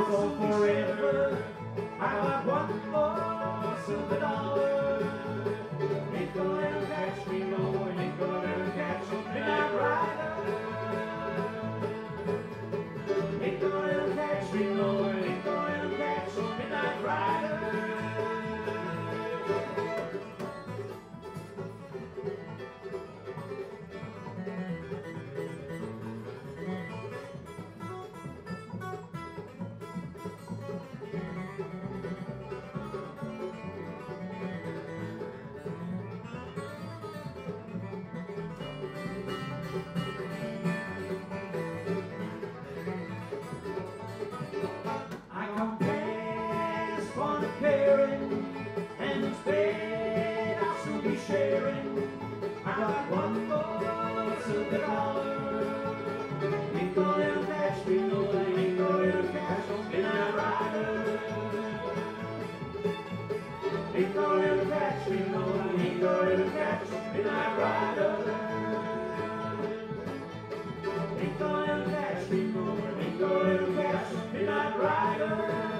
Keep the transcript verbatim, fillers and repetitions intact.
gold forever. I got one more silver dollar. Ain't gonna ever catch me no more. Ain't gonna ever catch me midnight rider. Ain't gonna ever catch me no more. Ain't gonna ever catch me midnight rider. And instead I shall be sharing. I got one more silver dollar. Ain't gonna ever catch me, no, I ain't gonna ever catch me midnight rider. Ain't gonna ever catch me, no, I ain't gonna ever catch me midnight rider. Ain't gonna ever catch me, no, I ain't gonna ever catch me midnight rider.